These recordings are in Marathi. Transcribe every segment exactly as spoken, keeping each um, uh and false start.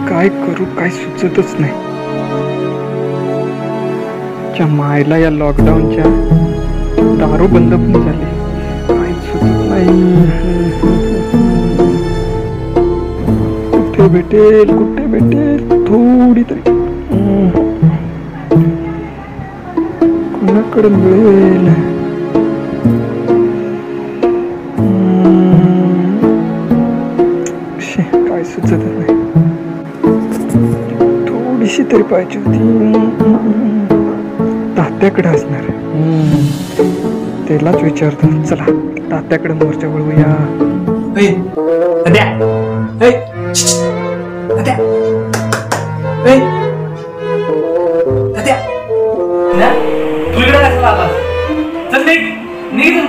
काय करू काय सुचतच नाही. च्या मायला या लॉकडाऊनच्या दारू बंद पण झाली, काय सुचत नाही. कुठे भेटेल कुठे भेटेल थोडी तरी कोणाकडे मिळेल. काय सुचत नाही, थोडीशी तरी पाहिजे होती. तात्याकडे असणार, त्यालाच विचारतो. चला तात्याकडे मोर्चा वळवूया. तू इकडे कसला आलास? चल निघ निघ.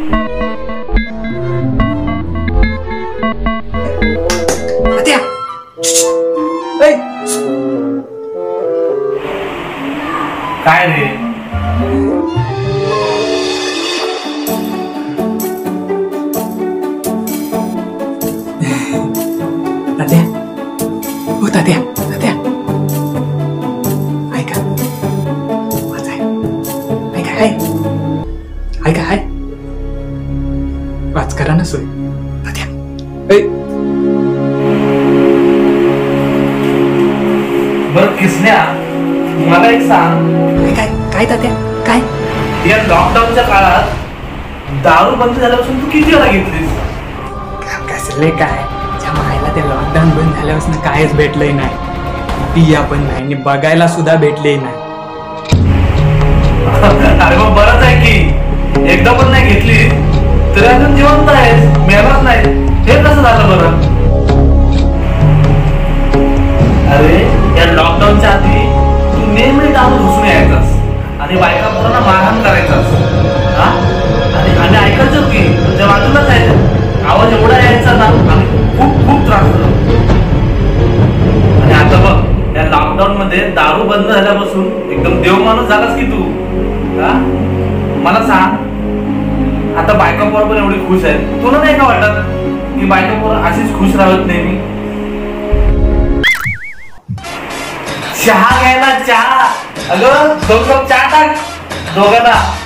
काय रे? तात्या, हो तात्या, तात्या ऐका, वाचा ऐका, हाय ऐका, हाय वाच करा ना सोय. तात्या बरं किसन्या, मला एक सांग. काय काय तात्या काय? या लॉकडाऊनच्या काळात दारू बंद झाल्यापासून तू किती वेळा घेतलीस? कसले काय, ज्या मायला ते लॉकडाऊन बंद झाल्यापासून कायच भेटलंय नाही. पिया पण नाही, बघायला सुद्धा भेटले नाही. अरे मग बरंच आहे की, एकदा पण नाही घेतली तरी अजून जिवंत आहेस, मेलाच नाही. हे कसं झालं बरं? अरे या लॉकडाऊनच्या आधी तू नेहमी दारू घुसून यायचास आणि बायका पोरांना मारहाण करायचास. हा आणि आणि ऐकायचं की तुझ्या बाजूलाच आहे, आवाज एवढा यायचा ना, आम्ही खूप खूप त्रास झालो. आणि आता बघ या लॉकडाऊन मध्ये दारू बंद झाल्यापासून एकदम देव माणूस झालास की तू. हा मला सांग, आता बायका पोरं पण एवढी खुश आहे, तुला नाही का वाटत की बायका पोरं अशीच खुश राहत नेहमी? चहा घ्यायला चहा, अगं दोन कप चहा टाक दोघांना.